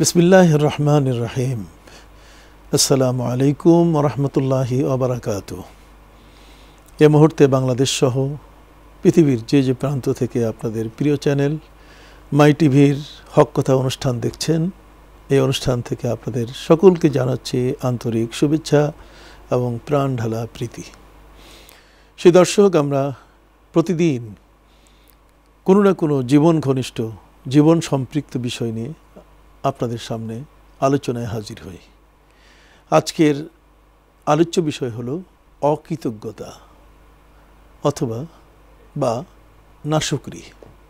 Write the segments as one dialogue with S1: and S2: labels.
S1: বিসমিল্লাহির রহমানির রহিম। আসসালামু আলাইকুম ওয়া রাহমাতুল্লাহি ওয়া বারাকাতুহু। এই মুহূর্তে বাংলাদেশ সহ পৃথিবীর যে প্রান্ত থেকে আপনাদের প্রিয় চ্যানেল মাই টিভির হক কথা অনুষ্ঠান দেখছেন, এই অনুষ্ঠান থেকে আপনাদের সকলকে জানাচ্ছি আন্তরিক শুভেচ্ছা এবং প্রাণ ঢালা প্রীতি। সেই দর্শক, আমরা প্রতিদিন কোনো না কোনো জীবন ঘনিষ্ঠ, জীবন সম্পৃক্ত বিষয় নিয়ে আপনাদের সামনে আলোচনায় হাজির হই। আজকের আলোচ্য বিষয় হলো অকৃতজ্ঞতা অথবা নাশুকরি।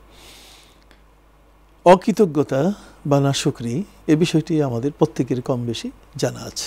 S1: অকৃতজ্ঞতা বা নাশুকরি, এ বিষয়টি আমাদের প্রত্যেকের কম বেশি জানা আছে।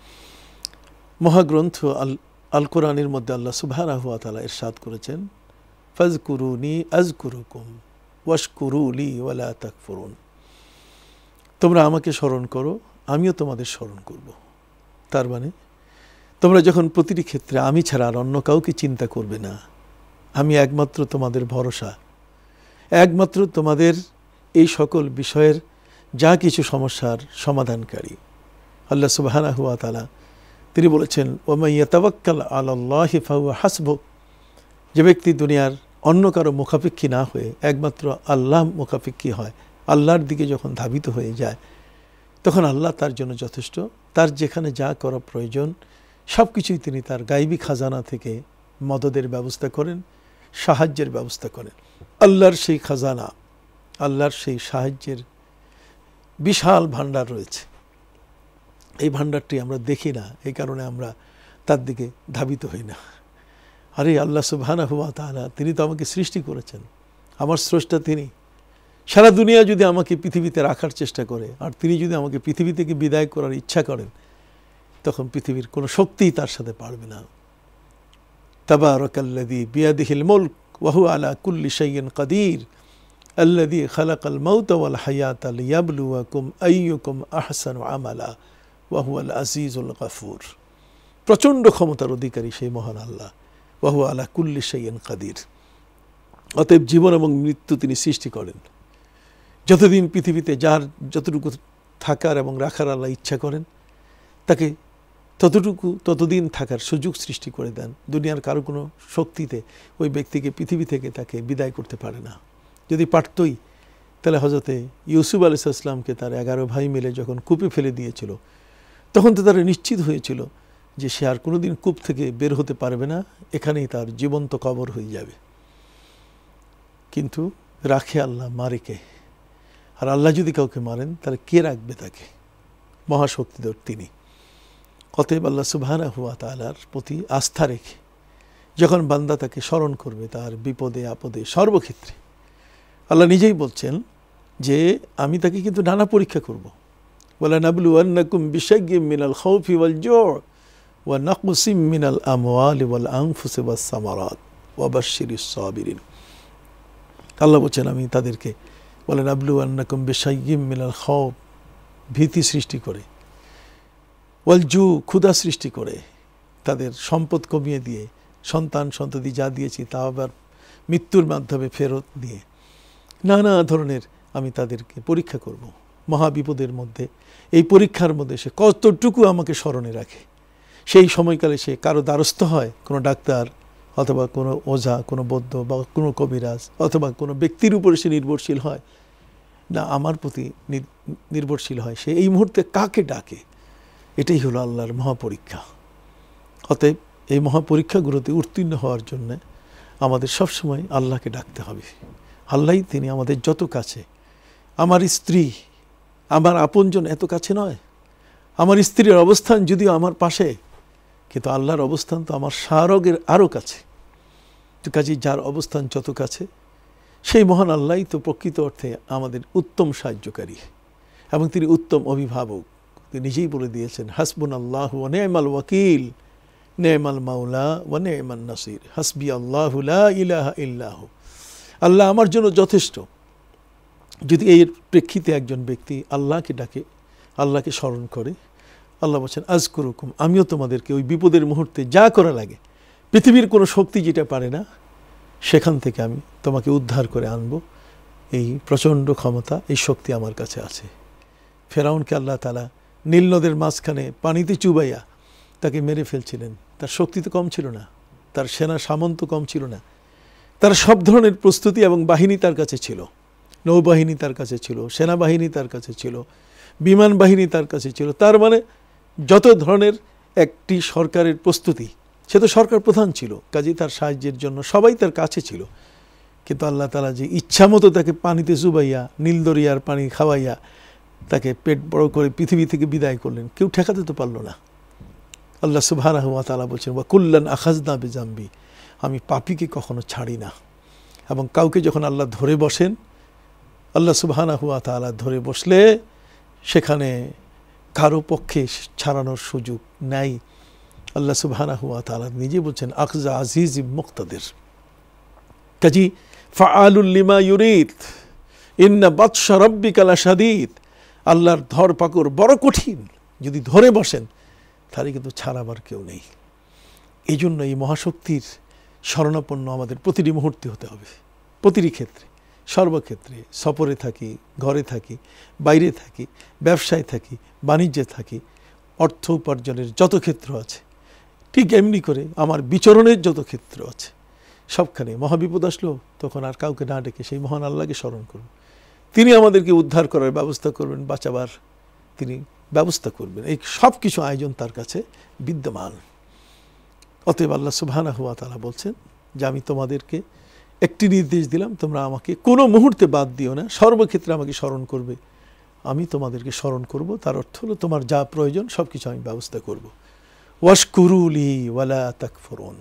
S1: মহাগ্রন্থ আল কোরআনের মধ্যে আল্লাহ সুবহানাহু ওয়া তাআলা ইরশাদ করেছেন, ফাজকুরুনি আযকুরুকুম ওয়াশকুরু লি ওয়া লা তাকফুরুন। তোমরা আমাকে স্মরণ করো, আমিও তোমাদের স্মরণ করব। তার মানে তোমরা যখন প্রতিটি ক্ষেত্রে আমি ছাড়া আর অন্য কাউকে চিন্তা করবে না, আমি একমাত্র তোমাদের ভরসা, একমাত্র তোমাদের এই সকল বিষয়ের যা কিছু সমস্যার সমাধানকারী। আল্লাহ সুবহানাহু ওয়া তাআলা তিনি বলেছেন, ওয়া মান ইয়াতাওয়াক্কাল আলাল্লাহি ফাহুয়া হাসবুহ। যে ব্যক্তি দুনিয়ার অন্য কারো মুখাপেক্ষী না হয়ে একমাত্র আল্লাহ মুখাপেক্ষী হয়, আল্লাহর দিকে যখন ধাবিত হয়ে যায়, তখন আল্লাহ তার জন্য যথেষ্ট। তার যেখানে যা করা প্রয়োজন সব কিছুই তিনি তার গায়বী খাজানা থেকে মদদের ব্যবস্থা করেন, সাহায্যের ব্যবস্থা করেন। আল্লাহর সেই খাজানা, আল্লাহর সেই সাহায্যের বিশাল ভাণ্ডার রয়েছে। এই ভাণ্ডারটি আমরা দেখি না, এই কারণে আমরা তার দিকে ধাবিত হই না। আরে আল্লাহ সুবহানাহু ওয়া তাআলা, তিনি তো আমাকে সৃষ্টি করেছেন, আমার স্রষ্টা তিনি। সারা দুনিয়া যদি আমাকে পৃথিবীতে রাখার চেষ্টা করে আর তিনি যদি আমাকে পৃথিবী থেকে বিদায় করার ইচ্ছা করেন, তখন পৃথিবীর কোনো শক্তিই তার সাথে পারবে না। তাবারাকাল্লাযী বিয়াদিহিল মুলক ওয়া হুয়া আলা কুল্লি শাইইন কাদির আল্লাযী খালাকাল মাউতা ওয়াল হায়াতা লিয়াবলুয়াকুম আইয়ুকুম আহসানু আমালা ওয়া হুয়াল আজিজুল গফুর। প্রচণ্ড ক্ষমতার অধিকারী সেই মহান আল্লাহ, ওয়া হুয়া আলা কুল্লি শাইইন কাদির। অতএব জীবন এবং মৃত্যু তিনি সৃষ্টি করেন। যতদিন পৃথিবীতে যার যতটুকু থাকার এবং রাখার আল্লাহ ইচ্ছা করেন, তাকে ততদিন থাকার সুযোগ সৃষ্টি করে দেন। দুনিয়ার কারো কোনো শক্তিতে ওই ব্যক্তিকে পৃথিবী থেকে তাকে বিদায় করতে পারে না। যদি পারতই, তাহলে হযরতে ইউসুফ আলাইহিস সালামকে তার 11 ভাই মিলে যখন কূপে ফেলে দিয়েছিল, তখন তো তারা নিশ্চিত হয়েছিল যে সে আর কোনোদিন কূপ থেকে বের হতে পারবে না, এখানেই তার জীবন্ত কবর হয়ে যাবে। কিন্তু রাখে আল্লাহ, মারে কে? আর আল্লাহ যদি কাউকে মারেন, তাহলে কে রাখবে তাকে? মহাশক্তিধর তিনি। অতএব আল্লাহ সুবহানাহু ওয়া তাআলার প্রতি আস্থা রেখে যখন বান্দা তাকে স্মরণ করবে তার বিপদে আপদে সর্বক্ষেত্রে, আল্লাহ নিজেই বলছেন যে আমি তাকে কিন্তু নানা পরীক্ষা করব। ওয়ালা নাবলুওয়ান্নাকুম বিশাইয়্যিম মিনাল খাউফি ওয়াল জু' ওয়া নাকসিম মিনাল আমওয়ালি ওয়াল আনফুসি ওয়াস সামারাত ওয়া বাশশিরিস সাবিরিন। আল্লাহ বলছেন আমি তাদেরকে বলেন নাবলুওয়ান্নাকুম বিশাইয়্যিম মিনাল খাউফ, ভীতি সৃষ্টি করে, ওয়াল জু', ক্ষুধা সৃষ্টি করে, তাদের সম্পদ কমিয়ে দিয়ে, সন্তান সন্ততি যা দিয়েছি তা আবার মৃত্যুর মাধ্যমে ফেরত দিয়ে নানা ধরনের আমি তাদেরকে পরীক্ষা করব। মহাবিপদের মধ্যে, এই পরীক্ষার মধ্যে সে কতটুকু আমাকে স্মরণে রাখে। সেই সময়কালে সে কারো দ্বারস্থ হয়, কোনো ডাক্তার অথবা কোনো ওঝা, কোনো বৌদ্ধ বা কোনো কবিরাজ অথবা কোনো ব্যক্তির উপরে সে নির্ভরশীল হয় না, আমার প্রতি নির্ভরশীল হয়। সে এই মুহূর্তে কাকে ডাকে? এটাই হলো আল্লাহর মহাপরীক্ষা। অতএব এই মহাপরীক্ষাগুলোতে উত্তীর্ণ হওয়ার জন্য আমাদের সবসময় আল্লাহকে ডাকতে হবে। আল্লাহই তিনি আমাদের যত কাছে। আমার স্ত্রী, আমার আপনজন এত কাছে নয়। আমার স্ত্রীর অবস্থান যদিও আমার পাশে, কিন্তু আল্লাহর অবস্থান তো আমার সারগের আরও কাছে। তো কাজে যার অবস্থান যত কাছে, সেই মহান আল্লাহই তো প্রকৃত অর্থে আমাদের উত্তম সাহায্যকারী এবং তিনি উত্তম অভিভাবক। তিনি নিজেই বলে দিয়েছেন, হাসবুনাল্লাহু ওয়া নি'মাল ওয়াকিল নি'মাল মাওলা ওয়া নি'মান নাসির, হাসবি আল্লাহু লা ইলাহা ইল্লাহু। আল্লাহ আমার জন্য যথেষ্ট। যদি এর প্রেক্ষিতে একজন ব্যক্তি আল্লাহকে ডাকে, আল্লাহকে স্মরণ করে, আল্লাহ বলছেন আযকুরুকুম, আমিও তোমাদেরকে ওই বিপদের মুহূর্তে যা করা লাগে, পৃথিবীর কোনো শক্তি যেটা পারে না, সেখান থেকে আমি তোমাকে উদ্ধার করে আনব। এই প্রচণ্ড ক্ষমতা, এই শক্তি আমার কাছে আছে। ফেরাউনকে আল্লাহ তাআলা নীল নদের মাঝখানে পানিতে চুবাইয়া তাকে মেরে ফেলছিলেন। তার শক্তি তো কম ছিল না, তার সেনা সামন্ত কম ছিল না, তার সব ধরনের প্রস্তুতি এবং বাহিনী তার কাছে ছিল। নৌবাহিনী তার কাছে ছিল, সেনাবাহিনী তার কাছে ছিল, বিমান বাহিনী তার কাছে ছিল। তার মানে যত ধরনের একটি সরকারের প্রস্তুতি, সে তো সরকার প্রধান ছিল, কাজেই তার সাহায্যের জন্য সবাই তার কাছে ছিল। কিন্তু আল্লাহ তাআলা যে ইচ্ছা মতো তাকে পানিতে চুবাইয়া, নীল দরিয়ার পানি খাওয়াইয়া তাকে পেট বড় করে পৃথিবী থেকে বিদায় করলেন, কেউ ঠেকাতে তো পারল না। আল্লাহ সুবহানাহু ওয়া তাআলা বলছেন, ওয়া কুল্লান আখাযনা বিজামবি, আমি পাপীকে কখনো ছাড়ি না। এবং কাউকে যখন আল্লাহ ধরে বসেন, আল্লাহ সুবহানাহু ওয়া তাআলা ধরে বসলে সেখানে কারো পক্ষে ছাড়ানোর সুযোগ নাই। আল্লাহ সুবহানাহু ওয়া তাআলা নিজে বলছেন, আখযা আজিজিম মুক্তাদির। কাজী ফাআলুল লিমা ইউরিদ ইন্না বাতশা রাব্বিকা লাশাদীদ। আল্লাহর ধরপাকড় বড় কঠিন, যদি ধরে বসেন তাহলে কিন্তু ছাড়াবার কেউ নেই। এই জন্য এই মহাশক্তির শরণাপন্ন আমাদের প্রতিটি মুহূর্তে হতে হবে, প্রতিটি ক্ষেত্রে, সর্বক্ষেত্রে। সফরে থাকি, ঘরে থাকি, বাইরে থাকি, ব্যবসায় থাকি, বাণিজ্যে থাকি, অর্থ উপার্জনের যত ক্ষেত্র আছে, ঠিক এমনি করে আমার বিচরণের যত ক্ষেত্র আছে, সবখানে মহাবিপদ আসলো তখন আর কাউকে না ডেকে সেই মহান আল্লাহকে স্মরণ করুন। তিনি আমাদেরকে উদ্ধার করার ব্যবস্থা করবেন, বাঁচাবার তিনি ব্যবস্থা করবেন। এই সব কিছু আয়োজন তার কাছে বিদ্যমান। অতএব আল্লাহ সুবহানাহু ওয়া তাআলা বলছেন যে আমি তোমাদেরকে একটি নির্দেশ দিলাম, তোমরা আমাকে কোনো মুহূর্তে বাদ দিও না, সর্বক্ষেত্রে আমাকে স্মরণ করবে, আমি তোমাদেরকে স্মরণ করব। তার অর্থ হলো তোমার যা প্রয়োজন সব কিছু আমি ব্যবস্থা করব। ওয়াশকুরুলি ওয়ালা তাকফুরুন।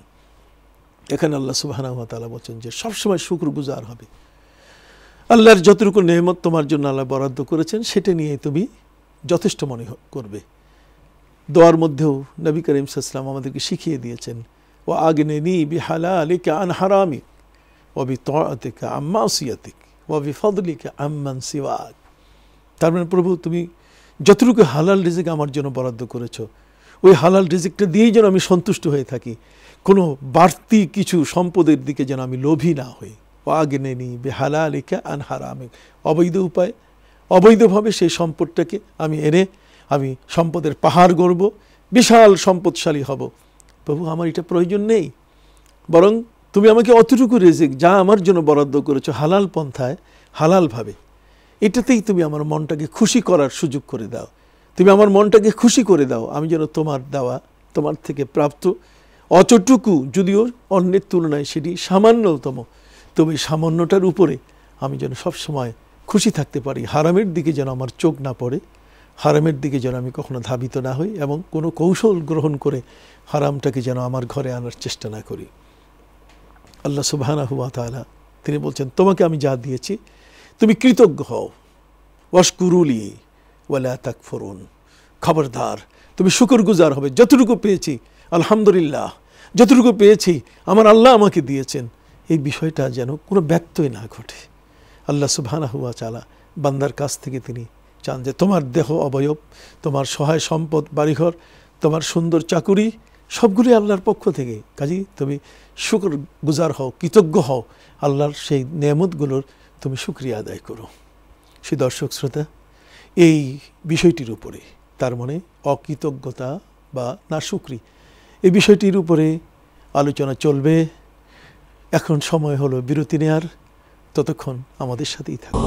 S1: এখানে আল্লাহ সুবহানাহু ওয়া তাআলা বলছেন যে সবসময় শুকরগুজার হবে। আল্লাহর যতটুকু নেয়ামত তোমার জন্য আল্লাহ বরাদ্দ করেছেন সেটা নিয়ে তুমি যথেষ্ট মনে করবে। দোয়ার মধ্যেও নবী করিম সাল্লাল্লাহু আলাইহি ওয়াসাল্লাম আমাদেরকে শিখিয়ে দিয়েছেন, ওয়া আগনিনি বিহালালিকা আন হারামিক ওয়া বিতাআতিকা আন মাসিয়াতিক ওয়া বিফদলিকা আম্মান সিওয়াক। তার মানে প্রভু তুমি যতটুকু হালাল রিজিক আমার জন্য বরাদ্দ করেছো, ওই হালাল রিজিকটা দিয়েই যেন আমি সন্তুষ্ট হয়ে থাকি, কোনো বাড়তি কিছু সম্পদের দিকে যেন আমি লোভী না হই। ওয়া আগনিনি বিহালালিকা আন হারামিক, অবৈধ উপায়, অবৈধভাবে সেই সম্পদটাকে আমি এনে আমি সম্পদের পাহাড় গড়ব, বিশাল সম্পদশালী হব। প্রভু আমার এটা প্রয়োজন নেই, বরং তুমি আমাকে অতটুকু রিজিক যা আমার জন্য বরাদ্দ করেছো হালাল পন্থায়, হালালভাবে, এটাতেই তুমি আমার মনটাকে খুশি করার সুযোগ করে দাও। তুমি আমার মনটাকে খুশি করে দাও, আমি যেন তোমার দেওয়া, তোমার থেকে প্রাপ্ত অতটুকু, যদিও অন্যের তুলনায় সেটি সামান্যতম, তবে সামান্যটার উপরে আমি যেন সবসময় খুশি থাকতে পারি। হারামের দিকে যেন আমার চোখ না পড়ে, হারামের দিকে যেন আমি কখনো ধাবিত না হই, এবং কোনো কৌশল গ্রহণ করে হারামটাকে যেন আমার ঘরে আনার চেষ্টা না করি। আল্লাহ সুবহানাহু ওয়া তাআলা তিনি বলছেন, তোমাকে আমি যা দিয়েছি তুমি কৃতজ্ঞ হও। ওয়াশকুরুলি ওয়ালা তাকফুরুন, খবরদার তুমি শুকরগুজার হবে। যতটুকু পেয়েছি আলহামদুলিল্লাহ, যতটুকু পেয়েছি আমার আল্লাহ আমাকে দিয়েছেন, এই বিষয়টা যেন কোনো ব্যত্যয় না ঘটে। আল্লাহ সুবহানাহু ওয়া তাআলা বান্দার কাছ থেকে তিনি চান যে তোমার দেহ অবয়ব, তোমার সহায় সম্পদ, বাড়িঘর, তোমার সুন্দর চাকুরি, সবগুলি আল্লাহর পক্ষ থেকে। কাজেই তুমি শুকরগুজার হও, কৃতজ্ঞ হও, আল্লাহর সেই নেয়ামতগুলোর তুমি শুকরিয়া আদায় করো। সে দর্শক শ্রোতা, এই বিষয়টির উপরে, তার মানে অকৃতজ্ঞতা বা নাশুকরি, এই বিষয়টির উপরে আলোচনা চলবে। এখন সময় হলো বিরতি নেয়ার, ততক্ষণ আমাদের সাথেই থাকুন।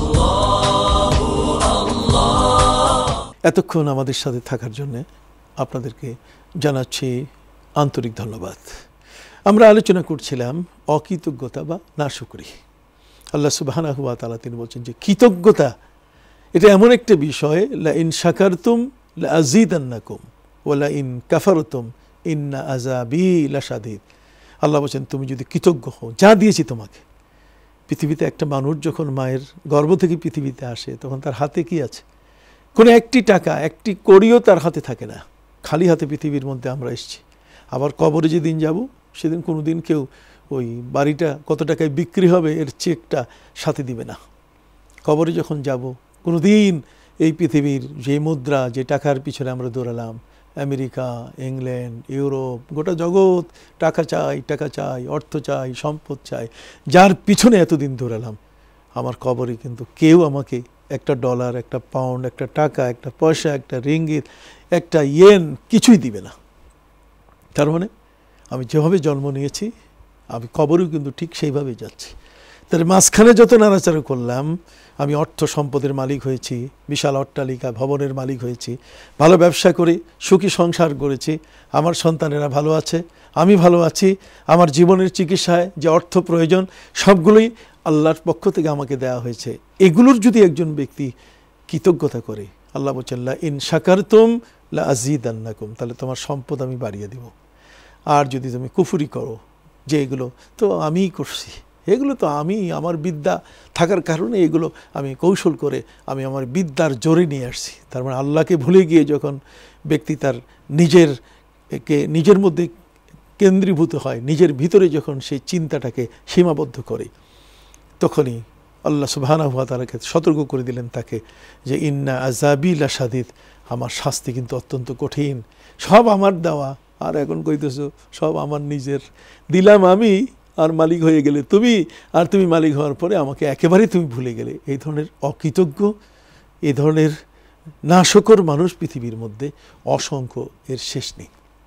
S1: এতক্ষণ আমাদের সাথে থাকার জন্য আপনাদেরকে জানাচ্ছি আন্তরিক ধন্যবাদ। আমরা আলোচনা করছিলাম অকৃতজ্ঞতা বা নাশুকরি। আল্লাহ সুবহানাহু ওয়া তাআলা তিনি বলছেন যে কৃতজ্ঞতা এটা এমন একটা বিষয়, লা ইন শাকারতুম লা আযীদান্নাকুম ওয়া লা ইন কাফারতুম ইন্না আযাবি লাশাদীদ। আল্লাহ বলছেন তুমি যদি কৃতজ্ঞ হও, যা দিয়েছি তোমাকে। পৃথিবীতে একটা মানুষ যখন মায়ের গর্ভ থেকে পৃথিবীতে আসে, তখন তার হাতে কি আছে? কোনো একটি টাকা, একটি কড়িও তার হাতে থাকে না। খালি হাতে পৃথিবীর মধ্যে আমরা এসেছি। আবার কবরে যেদিন যাব, সেদিন কোনো দিন কেউ ওই বাড়িটা কত টাকায় বিক্রি হবে এর চেকটা সাথে দিবে না। কবরে যখন যাব, কোনো দিন এই পৃথিবীর যে মুদ্রা, যে টাকার পিছনে আমরা দৌড়ালাম, আমেরিকা, ইংল্যান্ড, ইউরোপ, গোটা জগৎ টাকা চাই, টাকা চাই, অর্থ চাই, সম্পদ চাই, যার পিছনে এতদিন দৌড়ালাম, আমার কবরে কিন্তু কেউ আমাকে একটা ডলার, একটা পাউন্ড, একটা টাকা, একটা পয়সা, একটা রিঙ্গিত, একটা ইয়েন কিছুই দিবে না। তার মানে আমি যেভাবে জন্ম নিয়েছি আমি কবরেও কিন্তু ঠিক সেইভাবেই যাচ্ছি। তাহলে মাঝখানে যত নাড়াচাড়া করলাম, আমি অর্থ সম্পদের মালিক হয়েছি, বিশাল অট্টালিকা ভবনের মালিক হয়েছি, ভালো ব্যবসা করি, সুখী সংসার করেছি, আমার সন্তানেরা ভালো আছে, আমি ভালো আছি, আমার জীবনের চিকিৎসায় যে অর্থ প্রয়োজন সবগুলোই আল্লাহর পক্ষ থেকে আমাকে দেওয়া হয়েছে। এগুলোর যদি একজন ব্যক্তি কৃতজ্ঞতা করে, আল্লাহ বলছেন লা ইন শাকারতুম লা আযীদান্নাকুম, তাহলে তোমার সম্পদ আমি বাড়িয়ে দেব। আর যদি তুমি কুফরি করো যে এগুলো তো আমিই করছি, এগুলো তো আমি আমার বিদ্যা থাকার কারণে এগুলো আমি কৌশল করে আমি আমার বিদ্যার জোরে নিয়ে আসছি। তার মানে আল্লাহকে ভুলে গিয়ে যখন ব্যক্তি তার নিজের মধ্যে কেন্দ্রীভূত হয়, নিজের ভিতরে যখন সেই চিন্তাটাকে সীমাবদ্ধ করে, তখনই আল্লাহ সুবহানাহু ওয়া তাআলা সতর্ক করে দিলেন তাকে যে ইন্না আযাবি লাশাদীদ, আমার শাস্তি কিন্তু অত্যন্ত কঠিন, সব আমার দেওয়া, আর এখন কইতেছো সব আমার নিজের, দিলাম আমি আর মালিক হয়ে গেলে তুমি, আর তুমি মালিক হওয়ার পরে আমাকে একেবারেই তুমি ভুলে গেলে। এই ধরনের অকৃতজ্ঞ, এই ধরনের নাশকর মানুষ পৃথিবীর মধ্যে অসংখ্য, এর শেষ নেই।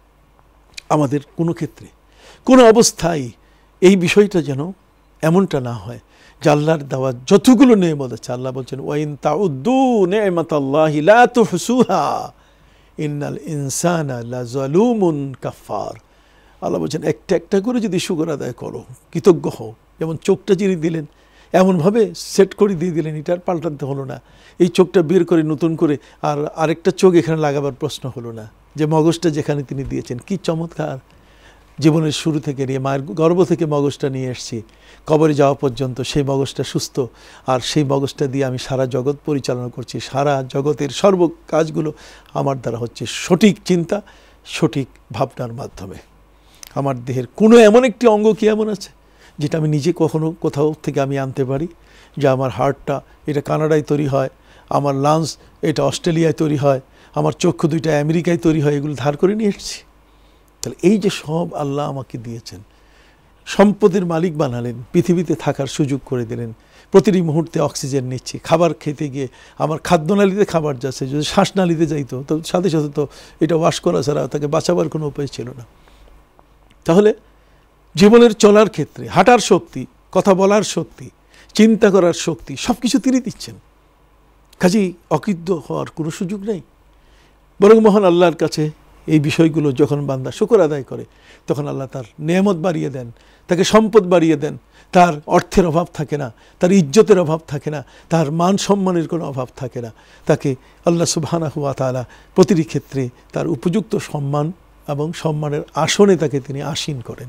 S1: আমাদের কোনো ক্ষেত্রে কোনো অবস্থায় এই বিষয়টা যেন এমনটা না হয় যে আল্লাহর দেওয়া যতগুলো নেয়ামত আছে, আল্লাহ বলছেন ওয়াইন তাউদ্দু নি'মাতাল্লাহি লা তুহসুহা ইন্নাল ইনসানা লাযালুমুন কাফার। আল্লাহ বলছেন একটা একটা করে যদি শুকর আদায় করো, কৃতজ্ঞ হও। যেমন চোখটা যিনি দিলেন এমনভাবে সেট করে দিয়ে দিলেন, এটা আর পাল্টাতে হলো না। এই চোখটা বের করে নতুন করে আর আরেকটা চোখ এখানে লাগাবার প্রশ্ন হলো না। যে মগজটা যেখানে তিনি দিয়েছেন, কি চমৎকার! জীবনের শুরু থেকে নিয়ে মায়ের গর্ভ থেকে মগজটা নিয়ে এসেছি, কবরে যাওয়া পর্যন্ত সেই মগজটা সুস্থ, আর সেই মগজটা দিয়ে আমি সারা জগৎ পরিচালনা করছি। সারা জগতের সর্ব কাজগুলো আমার দ্বারা হচ্ছে সঠিক চিন্তা, সঠিক ভাবনার মাধ্যমে। আমার দেহের কোনো এমন একটি অঙ্গ কি এমন আছে যেটা আমি নিজে কখনো কোথাও থেকে আমি আনতে পারি? যে আমার হার্টটা এটা কানাডায় তৈরি হয়, আমার লাংস এটা অস্ট্রেলিয়ায় তৈরি হয়, আমার চক্ষু দুইটা আমেরিকায় তৈরি হয়, এগুলো ধার করে নিয়ে এসেছি। তাহলে এই যে সব আল্লাহ আমাকে দিয়েছেন, সম্পদের মালিক বানালেন, পৃথিবীতে থাকার সুযোগ করে দিলেন, প্রতিটি মুহূর্তে অক্সিজেন নিচ্ছি, খাবার খেতে গিয়ে আমার খাদ্যনালীতে খাবার যাচ্ছে, যদি শ্বাসনালীতে যাইতো তো সাথে সাথে তো এটা ওয়াশ করা ছাড়া তাকে বাঁচাবার কোনো উপায় ছিল না। তাহলে জীবনের চলার ক্ষেত্রে হাঁটার শক্তি, কথা বলার শক্তি, চিন্তা করার শক্তি সব কিছু তিনি দিচ্ছেন। কাজেই অকৃতজ্ঞ হওয়ার কোনো সুযোগ নেই। বরং মহান আল্লাহর কাছে এই বিষয়গুলো যখন বান্দা শুকর আদায় করে, তখন আল্লাহ তার নেয়ামত বাড়িয়ে দেন, তাকে সম্পদ বাড়িয়ে দেন, তার অর্থের অভাব থাকে না, তার ইজ্জতের অভাব থাকে না, তার মান সম্মানের কোনো অভাব থাকে না। তাকে আল্লাহ সুবহানাহু ওয়া তাআলা প্রতিটি ক্ষেত্রে তার উপযুক্ত সম্মান এবং সম্মানের আসনে তাকে তিনি আসীন করেন।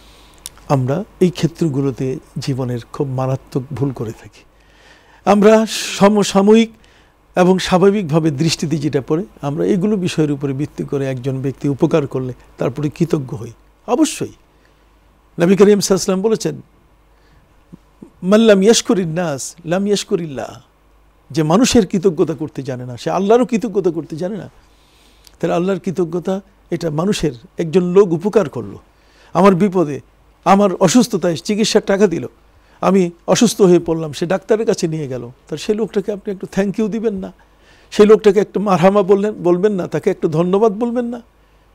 S1: আমরা এই ক্ষেত্রগুলোতে জীবনের খুব মারাত্মক ভুল করে থাকি। আমরা সমসাময়িক এবং স্বাভাবিকভাবে দৃষ্টিতে যেটা পড়ে, আমরা এগুলো বিষয়ের উপরে ভিত্তি করে একজন ব্যক্তি উপকার করলে তারপরে কৃতজ্ঞ হই। অবশ্যই নবী করিম সাল্লাল্লাহু আলাইহি ওয়াসাল্লাম বলেছেন মান লাম ইয়াশকুরিন নাস লাম ইয়াশকুরিল্লাহ, যে মানুষের কৃতজ্ঞতা করতে জানে না সে আল্লাহরও কৃতজ্ঞতা করতে জানে না। তাহলে আল্লাহর কৃতজ্ঞতা এটা মানুষের, একজন লোক উপকার করলো, আমার বিপদে, আমার অসুস্থতায় চিকিৎসার টাকা দিল, আমি অসুস্থ হয়ে পড়লাম, সে ডাক্তারের কাছে নিয়ে গেল, তার সেই লোকটাকে আপনি একটু থ্যাংক ইউ দিবেন না? সেই লোকটাকে একটু মারহামা বলবেন না? তাকে একটু ধন্যবাদ বলবেন না?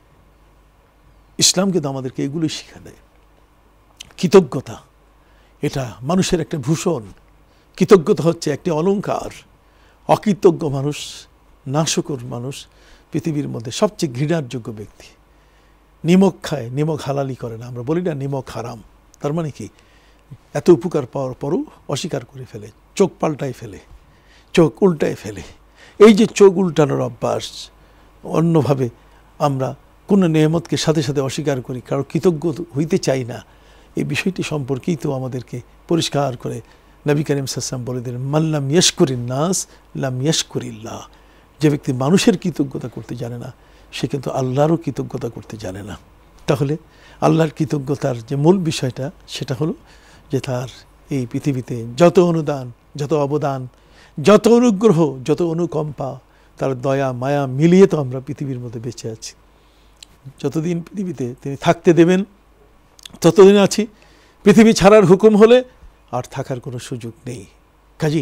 S1: ইসলাম কিন্তু আমাদেরকে এগুলোই শিক্ষা দেয়। কৃতজ্ঞতা এটা মানুষের একটা ভূষণ, কৃতজ্ঞতা হচ্ছে একটি অলংকার। অকৃতজ্ঞ মানুষ, নাশকর মানুষ পৃথিবীর মধ্যে সবচেয়ে ঘৃণার যোগ্য ব্যক্তি। নিমক খায়, নিমক হালালি করে না। আমরা বলি না নিমক হারাম, তার মানে কি? এত উপকার পাওয়ার পরও অস্বীকার করে ফেলে, চোখ পাল্টায় ফেলে, চোখ উল্টায় ফেলে। এই যে চোখ উল্টানোর অভ্যাস, অন্যভাবে আমরা কোনো নেয়ামতকে সাথে সাথে অস্বীকার করি, কারো কৃতজ্ঞ হইতে চাই না, এই বিষয়টি সম্পর্কেই তো আমাদেরকে পরিষ্কার করে নবী করিম সাল্লাল্লাহু আলাইহি ওয়াসাল্লাম বলে দিলেন মান লাম ইয়াশকুরিন নাস লাম ইয়াশকুরিল্লাহ। যে ব্যক্তি মানুষের কৃতজ্ঞতা করতে জানে না, সে কিন্তু আল্লাহরও কৃতজ্ঞতা করতে জানে না। তাহলে আল্লাহর কৃতজ্ঞতার যে মূল বিষয়টা সেটা হলো যে তার এই পৃথিবীতে যত অনুদান, যত অবদান, যত অনুগ্রহ, যত অনুকম্পা, তার দয়া মায়া মিলিয়ে তো আমরা পৃথিবীর মধ্যে বেঁচে আছি। যতদিন পৃথিবীতে তিনি থাকতে দেবেন ততদিন আছি। পৃথিবী ছাড়ার হুকুম হলে আর থাকার কোনো সুযোগ নেই। কাজেই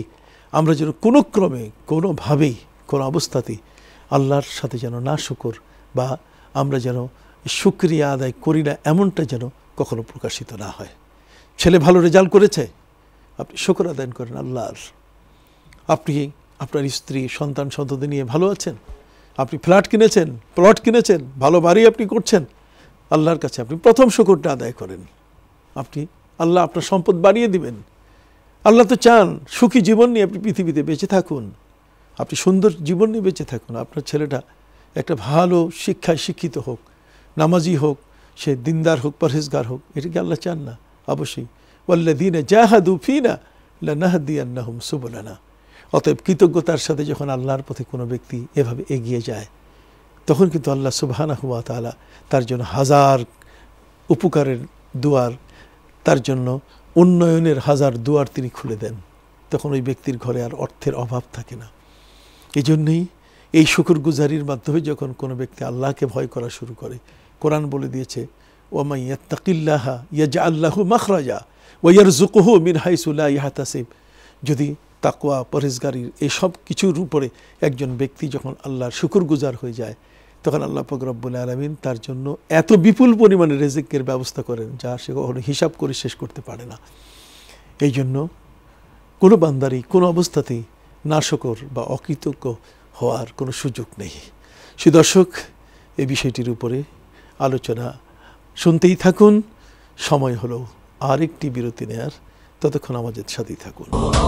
S1: আমরা যেন কোনো ক্রমে, কোনোভাবেই, কোনো অবস্থাতেই আল্লাহর সাথে যেন না শুকর বা আমরা যেন শুকরিয়া আদায় করি না, এমনটা যেন কখনো প্রকাশিত না হয়। ছেলে ভালো রেজাল্ট করেছে, আপনি শুকর আদায় করেন আল্লাহর। আপনি আপনার স্ত্রী সন্তান সন্ততি নিয়ে ভালো আছেন, আপনি ফ্ল্যাট কিনেছেন, প্লট কিনেছেন, ভালো বাড়ি আপনি করছেন, আল্লাহর কাছে আপনি প্রথম শুকরটা আদায় করেন। আপনি আল্লাহ আপনার সম্পদ বাড়িয়ে দিবেন। আল্লাহ তো চান সুখী জীবন নিয়ে আপনি পৃথিবীতে বেঁচে থাকুন, আপনি সুন্দর জীবন নিয়ে বেঁচে থাকুন। আপনার ছেলেটা একটা ভালো শিক্ষায় শিক্ষিত হোক, নামাজি হোক, সে দিনদার হোক, পরহেজগার হোক, এটা কি আল্লাহ চান না? অবশ্যই। ওয়াল্লাযীনা জাহাদু ফীনা লানাহদিয়ান্নাহুম সুবুলানা। অতএব কৃতজ্ঞতার সাথে যখন আল্লাহর পথে কোনো ব্যক্তি এভাবে এগিয়ে যায়, তখন কিন্তু আল্লাহ সুবহানাহু ওয়া তাআলা তার জন্য হাজার উপকারের দুয়ার, তার জন্য উন্নয়নের হাজার দুয়ার তিনি খুলে দেন। তখন ওই ব্যক্তির ঘরে আর অর্থের অভাব থাকে না। এই জন্যই এই শুকরগুজারির মাধ্যমে যখন কোনো ব্যক্তি আল্লাহকে ভয় করা শুরু করে, কোরআন বলে দিয়েছে ওয়ামান ইয়াত্তাকিল্লাহা ইয়াজআল লাহু মাখরাজা ওয়া ইয়ারযুকুহু মিন হাইসু লা ইয়াহতাসিব। যদি তাকওয়া, পরহেজগারির এই সব কিছুর উপরে একজন ব্যক্তি যখন আল্লাহর শুকরগুজার হয়ে যায়, তখন আল্লাহ পাক রব্বুল আলামিন তার জন্য এত বিপুল পরিমাণে রিজিকের ব্যবস্থা করেন যা সে কখনো হিসাব করে শেষ করতে পারে না। এই জন্য কোনো বান্দারই কোনো অবস্থাতেই নাশকর বা অকৃতজ্ঞ হওয়ার কোনো সুযোগ নেই। সুদর্শক, এই বিষয়টির উপরে আলোচনা শুনতেই থাকুন। সময় হলো আরেকটি বিরতি নেয়ার, ততক্ষণ আমাদের সাথেই থাকুন।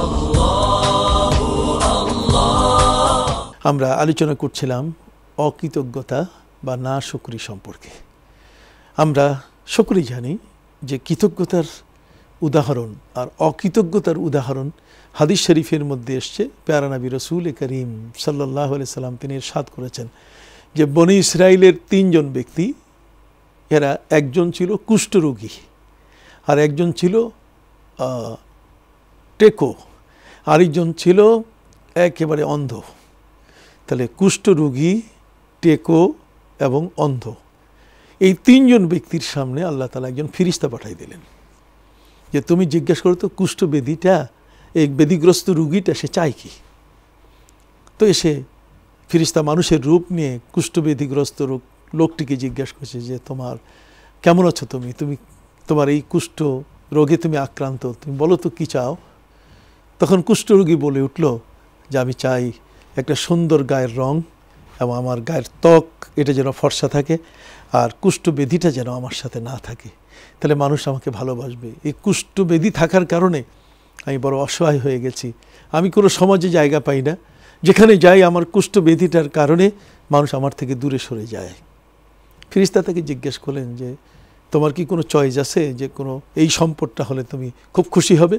S1: আমরা আলোচনা করছিলাম অকৃতজ্ঞতা বা না শুকরি সম্পর্কে। আমরা সকলেই জানি যে কৃতজ্ঞতার উদাহরণ আর অকৃতজ্ঞতার উদাহরণ হাদিস শরীফের মধ্যে এসছে। প্যারা নবী রাসূল করিম সাল্লাল্লাহু আলাইহি সাল্লাম তিনি ইরশাদ করেছেন যে বনী ইসরাইলের 3 জন ব্যক্তি, এরা একজন ছিল কুষ্ঠরোগী, আর একজন ছিল টেকো, আরেকজন ছিল একেবারে অন্ধ। তাহলে কুষ্ঠরোগী, টেকো এবং অন্ধ, এই 3 জন ব্যক্তির সামনে আল্লাহ তাআলা একজন ফেরেশতা পাঠিয়ে দিলেন যে তুমি জিজ্ঞেস করো তো কুষ্ঠবেদীটা, এই বেদিগ্রস্ত রোগীটা সে চায় কি। তো এসে ফেরেশতা মানুষের রূপ নিয়ে কুষ্ঠবেদিগ্রস্ত লোকটিকে জিজ্ঞাসা করছে যে তোমার কেমন আছো, তুমি তোমার এই কুষ্ঠ রোগে তুমি আক্রান্ত, তুমি বলো তো কী চাও। তখন কুষ্ঠরোগী বলে উঠল যে আমি চাই একটা সুন্দর গায়ের রং এবং আমার গায়ের ত্বক এটা যেন ফর্সা থাকে, আর কুষ্ঠব্যাধিটা যেন আমার সাথে না থাকে, তাহলে মানুষ আমাকে ভালোবাসবে। এই কুষ্ঠব্যাধি থাকার কারণে আমি বড় অসহায় হয়ে গেছি, আমি কোনো সমাজে জায়গা পাই না, যেখানে যাই আমার কুষ্ঠব্যাধিটার কারণে মানুষ আমার থেকে দূরে সরে যায়। ফেরেশতা তাকে জিজ্ঞেস করলেন যে তোমার কি কোনো চয়েস আছে যে কোনো এই সম্পদটা হলে তুমি খুব খুশি হবে।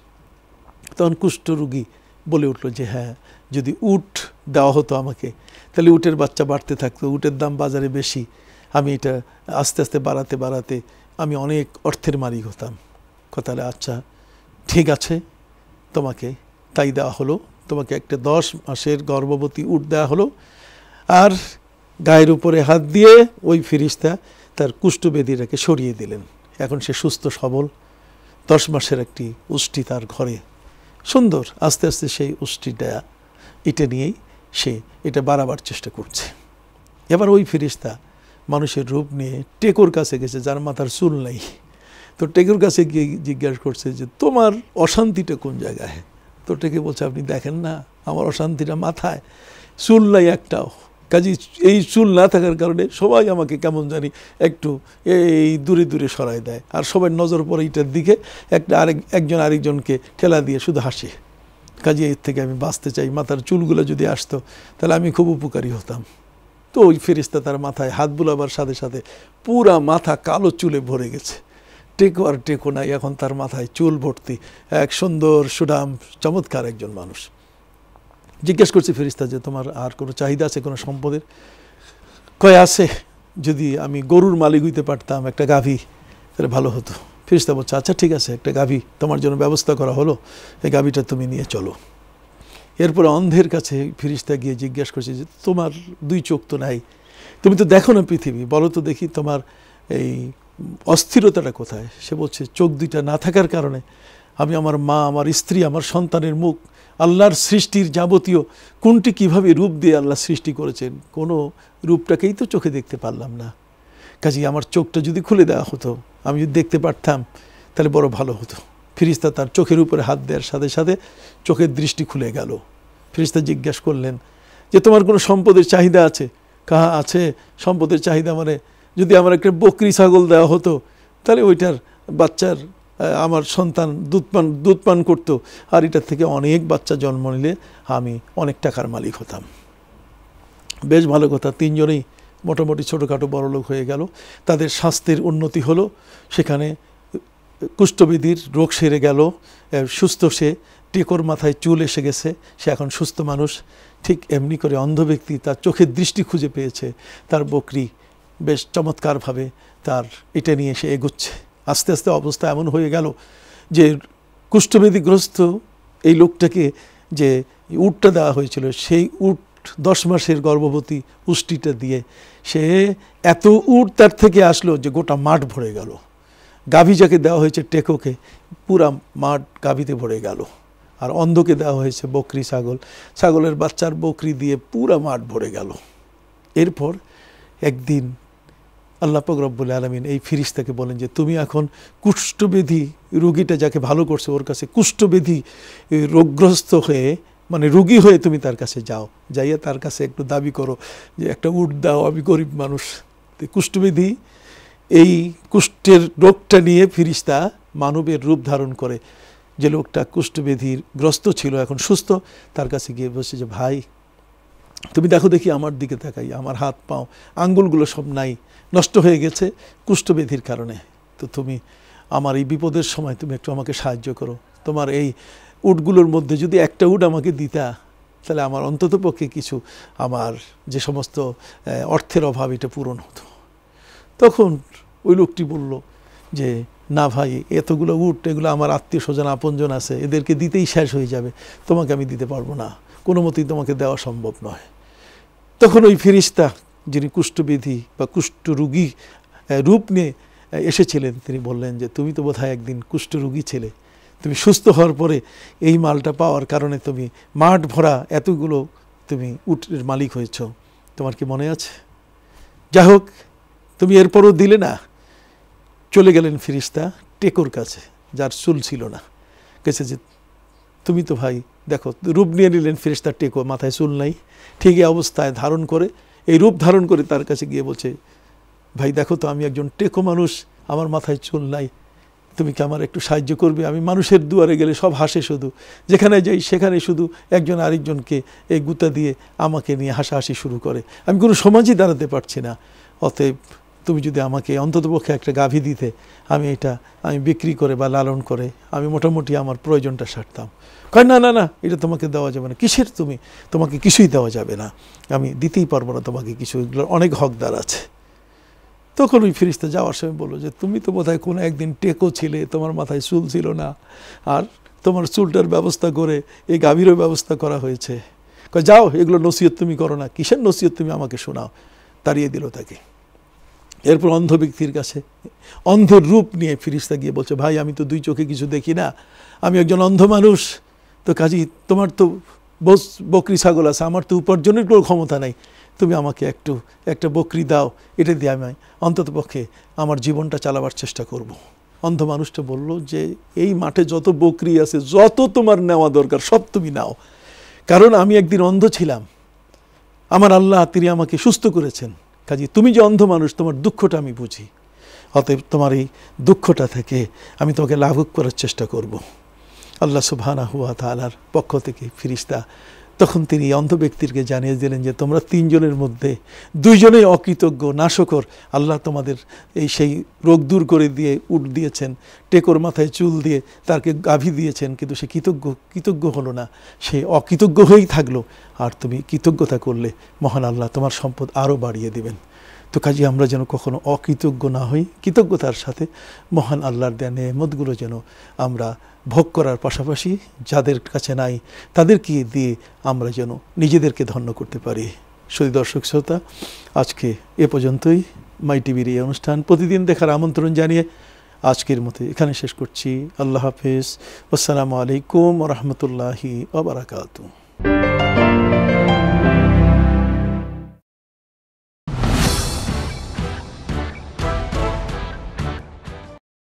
S1: তখন কুষ্ঠরোগী বলে উঠল যে হ্যাঁ, যদি উট দেওয়া হতো আমাকে, তাহলে উটের বাচ্চা বাড়তে থাকতো, উটের দাম বাজারে বেশি, আমি এটা আস্তে আস্তে বাড়াতে বাড়াতে আমি অনেক অর্থের মালিক হতাম। তাহলে আচ্ছা ঠিক আছে, তোমাকে তাই দেওয়া হলো, তোমাকে একটা 10 মাসের গর্ভবতী উট দেওয়া হলো। আর গায়ের উপরে হাত দিয়ে ওই ফেরেশতা তার কুষ্ঠব্যাধিটাকে সরিয়ে দিলেন। এখন সে সুস্থ সবল, 10 মাসের একটি উষ্টি তার ঘরে, সুন্দর। আস্তে আস্তে সেই উষ্টিটা এটা নিয়েই সে এটা বাড়াবার চেষ্টা করছে। এবার ওই ফেরেশতা মানুষের রূপ নিয়ে টেকোর কাছে গেছে, যার মাথার চুল নাই। তো টেকোর কাছে গিয়ে জিজ্ঞাসা করছে যে তোমার অশান্তিটা কোন জায়গায়। তো টেকে বলছে আপনি দেখেন না আমার অশান্তিটা মাথায়, চুল নাই একটাও। কাজে এই চুল না থাকার কারণে সবাই আমাকে কেমন জানি একটু এই দূরে দূরে সরাই দেয়, আর সবাই নজর পড়ে এটার দিকে, একজন আরেকজনকে ঠেলা দিয়ে শুধু হাসে। কাজে এর থেকে আমি বাঁচতে চাই, মাথার চুলগুলো যদি আসতো তাহলে আমি খুব উপকারী হতাম। তো ওই ফেরেশতা তার মাথায় হাত বুলাবার সাথে সাথে পুরা মাথা কালো চুলে ভরে গেছে। টেকো আর টেকো নাই, এখন তার মাথায় চুল ভর্তি, এক সুন্দর সুঠাম চমৎকার একজন মানুষ। জিজ্ঞেস করছে ফেরেশতা যে তোমার আর কোনো চাহিদা আছে কোনো সম্পদের। কয় আছে, যদি আমি গরুর মালিক হইতে পারতাম, একটা গাভী, তাহলে ভালো হতো। ফেরেশতা বলছে আচ্ছা ঠিক আছে, একটা গাভী তোমার জন্য ব্যবস্থা করা হলো, এই গাভীটা তুমি নিয়ে চলো। এরপরে অন্ধের কাছে ফেরেশতা গিয়ে জিজ্ঞাসা করছে যে তোমার 2 চোখ তো নাই, তুমি তো দেখো না পৃথিবী, বলো তো দেখি তোমার এই অস্থিরতাটা কোথায়। সে বলছে চোখ 2টা না থাকার কারণে আমি আমার মা, আমার স্ত্রী, আমার সন্তানের মুখ আল্লাহর সৃষ্টির যাবতীয় কোনটি কিভাবে রূপ দিয়ে আল্লাহ সৃষ্টি করেছেন, কোনো রূপটাকেই তো চোখে দেখতে পারলাম না। কাজেই আমার চোখটা যদি খুলে দেওয়া হতো, আমি যদি দেখতে পারতাম, তাহলে বড় ভালো হতো। ফেরেশতা তার চোখের উপরে হাত দেওয়ার সাথে সাথে চোখের দৃষ্টি খুলে গেল। ফেরেশতা জিজ্ঞাসা করলেন যে তোমার কোনো সম্পদের চাহিদা আছে? কাহা আছে সম্পদের চাহিদা, মানে যদি আমার একটা বকরি ছাগল দেওয়া হতো, তাহলে ওইটার বাচ্চার আমার সন্তান দুধ পান করতো, আর এটার থেকে অনেক বাচ্চা জন্ম নিলে আমি অনেক টাকার মালিক হতাম। বেশ ভালো কথা, তিনজনেই মোটামুটি ছোটোখাটো বড়লোক হয়ে গেল, তাদের স্বাস্থ্যের উন্নতি হলো, সেখানে কুষ্ঠব্যাধির রোগ সেরে গেল, সুস্থ সে, টেকোর মাথায় চুল এসে গেছে, সে এখন সুস্থ মানুষ। ঠিক এমনি করে অন্ধ ব্যক্তি তার চোখের দৃষ্টি খুঁজে পেয়েছে, তার বকরি বেশ চমৎকারভাবে তার এটা নিয়ে সে এগোচ্ছে। আস্তে আস্তে অবস্থা এমন হয়ে গেল যে কুষ্ঠব্যাধিগ্রস্ত এই লোকটাকে যে উটটা দেওয়া হয়েছিল, সেই উট 10 মাসের গর্ভবতী পুষ্টিটা দিয়ে সে এত উট তার থেকে আসলো যে গোটা মাঠ ভরে গেল। গাভী যাকে দেওয়া হয়েছে টেকোকে, পুরা মাঠ গাভীতে ভরে গেল। আর অন্ধকে দেওয়া হয়েছে বকরি ছাগল, ছাগলের বাচ্চার বকরি দিয়ে পুরা মাঠ ভরে গেল। এরপর একদিন আল্লাহ পাক রব্বুল আলামিন এই ফেরেশতাকে বলেন যে তুমি এখন কুষ্ঠব্যাধি রোগীটা যাকে ভালো করছে ওর কাছে কুষ্ঠব্যাধি রোগগ্রস্ত হয়ে, মানে রোগী হয়ে তুমি তার কাছে যাও, যাইয়া তার কাছে একটু দাবি করো যে একটা উট দাও, আমি গরিব মানুষ। কুষ্ঠব্যাধি, এই কুষ্ঠের রোগটা নিয়ে ফেরেশতা মানবের রূপ ধারণ করে, যে লোকটা কুষ্ঠব্যাধির গ্রস্ত ছিল এখন সুস্থ, তার কাছে গিয়ে বসে যে ভাই তুমি দেখো দেখি আমার দিকে তাকাই, আমার হাত পাও আঙ্গুলগুলো সব নাই, নষ্ট হয়ে গেছে কুষ্ঠব্যাধির কারণে, তো তুমি আমার এই বিপদের সময় তুমি একটু আমাকে সাহায্য করো, তোমার এই উটগুলোর মধ্যে যদি একটা উট আমাকে দিতা, তাহলে আমার অন্ততপক্ষে কিছু আমার যে সমস্ত অর্থের অভাব এটা পূরণ হতো। তখন ওই লোকটি বলল যে না ভাই, এতগুলো উট, এগুলো আমার আত্মীয় স্বজন আপনজন আছে, এদেরকে দিতেই শেষ হয়ে যাবে, তোমাকে আমি দিতে পারবো না, কোনো মতেই তোমাকে দেওয়া সম্ভব নয়। তখন ওই ফেরেশতা যিনি কুষ্ঠব্যাধি বা কুষ্ঠরোগী রূপ নিয়ে এসেছিলেন, তিনি বললেন যে তুমি তো বোধহয় একদিন কুষ্ঠরোগী ছিলে, তুমি সুস্থ হওয়ার পরে এই মালটা পাওয়ার কারণে তুমি মাঠ ভরা এতগুলো তুমি উটের মালিক হয়েছ, তোমার কি মনে আছে? যাই হোক, তুমি এরপরও দিলে না। চলে গেলেন ফেরেশতা টেকোর কাছে, যার চুল ছিল না, কেছে যে তুমি তো ভাই দেখো, রূপ নিয়ে নিলেন ফেরেশতা টেকো, মাথায় চুল নাই, ঠিক এই অবস্থায় ধারণ করে, এই রূপ ধারণ করে তার কাছে গিয়ে বলছে ভাই দেখো তো আমি একজন টেকো মানুষ, আমার মাথায় চুল নাই, তুমি কি আমার একটু সাহায্য করবে? আমি মানুষের দুয়ারে গেলে সব হাসে, শুধু যেখানে যাই সেখানে শুধু একজন আরেকজনকে এই গুতা দিয়ে আমাকে নিয়ে হাসাহাসি শুরু করে, আমি কোনো সমাজই দাঁড়াতে পারছি না, অতএব তুমি যদি আমাকে অন্ততপক্ষে একটা গাভী দিতে, আমি বিক্রি করে বা লালন করে আমি মোটামুটি আমার প্রয়োজনটা সারতাম। কয় না না না, এটা তোমাকে দেওয়া যাবে না। কিসের তুমি? তোমাকে কিছুই দেওয়া যাবে না, আমি দিতেই পারবো না তোমাকে কিছু, এগুলোর অনেক হকদার আছে। তখন ওই ফেরেশতা যাওয়ার সময় বললো যে তুমি তো বোধহয় কোনো একদিন টেকো ছিলে, তোমার মাথায় চুল ছিল না, আর তোমার চুলটার ব্যবস্থা করে এই গাভীরও ব্যবস্থা করা হয়েছে। কয় যাও, এগুলো নসিহত তুমি করো না। কিসের নসিহত? তুমি আমাকে শোনাও। তাড়িয়ে দিল তাকে। এরপর অন্ধ ব্যক্তির কাছে অন্ধের রূপ নিয়ে ফেরেশতা গিয়ে বলছে ভাই আমি তো দুই চোখে কিছু দেখি না, আমি একজন অন্ধ মানুষ, তো কাজী তোমার তো বকরি ছাগল আছে, আমার তো উপার্জনের কোনো ক্ষমতা নাই, তুমি আমাকে একটা বকরি দাও, এটা দিয়ে আমি অন্ততপক্ষে আমার জীবনটা চালাবার চেষ্টা করব। অন্ধ মানুষটা বলল যে এই মাঠে যত বকরি আছে, যত তোমার নেওয়া দরকার সব তুমি নাও, কারণ আমি একদিন অন্ধ ছিলাম, আমার আল্লাহ তিনি আমাকে সুস্থ করেছেন, কাজে তুমি যে অন্ধ মানুষ তোমার দুঃখটা আমি বুঝি, অতএব তোমার এই দুঃখটা থেকে আমি তোমাকে লাঘব করার চেষ্টা করব। আল্লাহ সুবহানাহু ওয়া তাআলার পক্ষ থেকে ফেরেশতা তখন তিনি অন্ধ ব্যক্তিকে জানিয়ে দিলেন যে তোমরা তিনজনের মধ্যে দুইজনেই অকৃতজ্ঞ নাশকর, আল্লাহ তোমাদের এই সেই রোগ দূর করে দিয়ে উট দিয়েছেন, টেকোর মাথায় চুল দিয়ে তাকে গাভী দিয়েছেন, কিন্তু সে কৃতজ্ঞ হলো না, সে অকৃতজ্ঞ হয়েই থাকলো। আর তুমি কৃতজ্ঞতা করলে মহান আল্লাহ তোমার সম্পদ আরও বাড়িয়ে দেবেন। তো কাজে আমরা যেন কখনো অকৃতজ্ঞ না হই, কৃতজ্ঞতার সাথে মহান আল্লাহর দেয়া নেয়ামতগুলো যেন আমরা ভোগ করার পাশাপাশি যাদের কাছে নাই তাদেরকে দিয়ে আমরা যেন নিজেদেরকে ধন্য করতে পারি। সুধী দর্শক শ্রোতা, আজকে এ পর্যন্তই। মাই টিভির এই অনুষ্ঠান প্রতিদিন দেখার আমন্ত্রণ জানিয়ে আজকের মতো এখানে শেষ করছি। আল্লাহ হাফেজ। আসসালামু আলাইকুম ওয়া রাহমাতুল্লাহি ওয়া বারাকাতুহু।